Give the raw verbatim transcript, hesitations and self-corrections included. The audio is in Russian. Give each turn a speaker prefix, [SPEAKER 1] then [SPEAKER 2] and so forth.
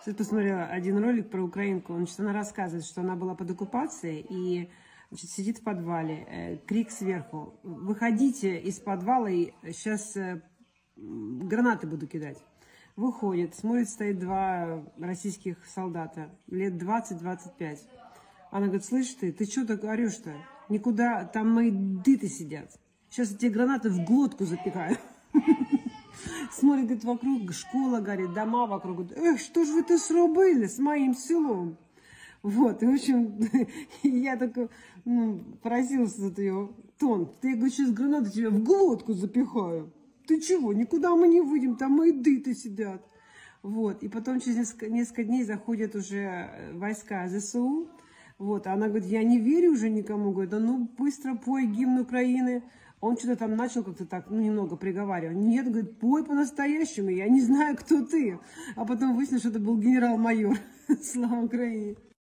[SPEAKER 1] Сейчас посмотрела один ролик про украинку. Значит, она рассказывает, что она была под оккупацией и, значит, сидит в подвале. Э, крик сверху: выходите из подвала, и сейчас э, гранаты буду кидать. Выходит, смотрит, стоит два российских солдата, лет двадцать-двадцать пять. Она говорит: слышь ты, ты что так орешь-то? Никуда, там мои дыты сидят. Сейчас я тебе гранаты в глотку запихаю. Смотрит, говорит, вокруг школа горит, дома вокруг. Говорит: эх, что ж вы это срубили с моим селом? Вот, и в общем, я так ну, поразилась от ее тон. Ты, я говорю, сейчас гранаты тебе в глотку запихаю. Ты чего, никуда мы не выйдем, там мои дыты сидят. Вот, и потом через несколько, несколько дней заходят уже войска ЗСУ. Вот, а она говорит: я не верю уже никому. Говорит: да ну быстро пой гимн Украины. Он что-то там начал как-то так, ну, немного приговаривать. Нет, говорит, пой по-настоящему, я не знаю, кто ты. А потом выяснилось, что это был генерал-майор. Слава Украине.